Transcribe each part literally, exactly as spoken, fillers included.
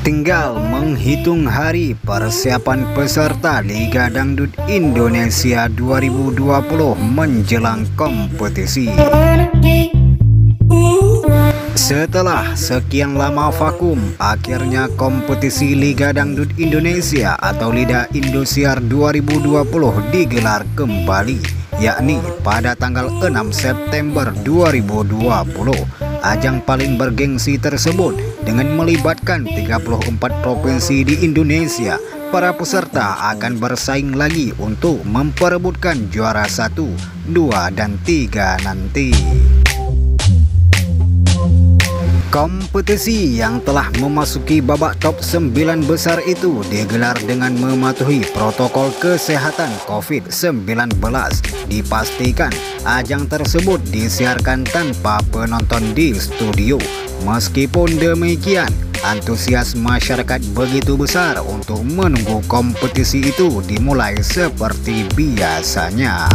Tinggal menghitung hari persiapan peserta Liga Dangdut Indonesia dua ribu dua puluh menjelang kompetisi. Setelah sekian lama vakum, akhirnya kompetisi Liga Dangdut Indonesia atau Lida Indosiar dua ribu dua puluh digelar kembali, yakni pada tanggal enam September dua ribu dua puluh. Ajang paling bergengsi tersebut dengan melibatkan tiga puluh empat provinsi di Indonesia. Para peserta akan bersaing lagi untuk memperebutkan juara satu, dua, dan tiga nanti. Kompetisi yang telah memasuki babak top sembilan besar itu digelar dengan mematuhi protokol kesehatan COVID sembilan belas. Dipastikan ajang tersebut disiarkan tanpa penonton di studio. Meskipun demikian, antusias masyarakat begitu besar untuk menunggu kompetisi itu dimulai seperti biasanya.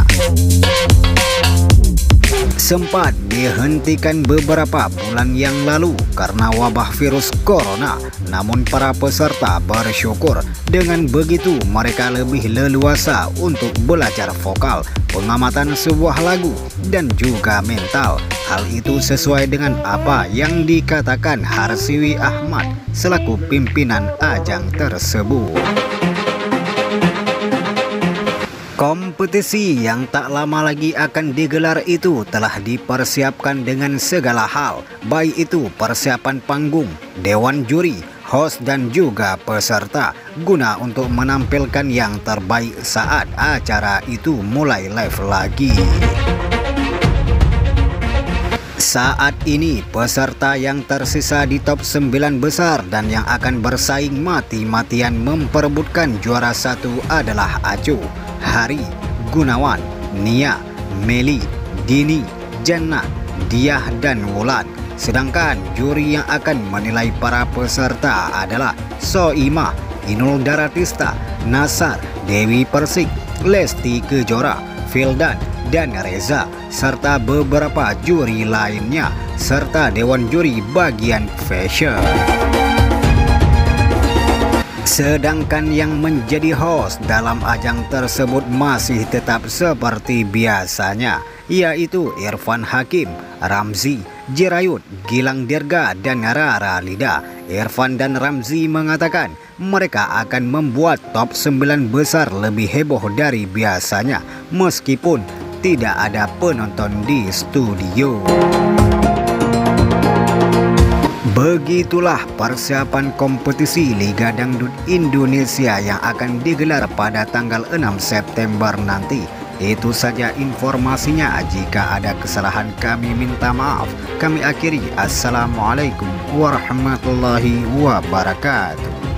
Sempat dihentikan beberapa bulan yang lalu karena wabah virus corona, namun para peserta bersyukur dengan begitu mereka lebih leluasa untuk belajar vokal, pengamatan sebuah lagu, dan juga mental. Hal itu sesuai dengan apa yang dikatakan Harsiwi Ahmad selaku pimpinan ajang tersebut. Kompetisi yang tak lama lagi akan digelar itu telah dipersiapkan dengan segala hal, baik itu persiapan panggung, dewan juri, host, dan juga peserta, guna untuk menampilkan yang terbaik saat acara itu mulai live lagi. Saat ini peserta yang tersisa di top sembilan besar dan yang akan bersaing mati-matian memperebutkan juara satu adalah Acu, Hari, Gunawan, Nia, Meli, Dini, Jannah, Diah, dan Wulan. Sedangkan juri yang akan menilai para peserta adalah Soimah, Inul Daratista, Nasar, Dewi Persik, Lesti Kejora, Fildan, dan Reza, serta beberapa juri lainnya, serta dewan juri bagian fashion. Sedangkan yang menjadi host dalam ajang tersebut masih tetap seperti biasanya, yaitu Irfan Hakim, Ramzi, Jirayut, Gilang Dirga, dan Rara Lida. Irfan dan Ramzi mengatakan mereka akan membuat top sembilan besar lebih heboh dari biasanya meskipun tidak ada penonton di studio. Begitulah persiapan kompetisi Liga Dangdut Indonesia yang akan digelar pada tanggal enam September nanti. Itu saja informasinya. Jika ada kesalahan kami minta maaf. Kami akhiri. Assalamualaikum warahmatullahi wabarakatuh.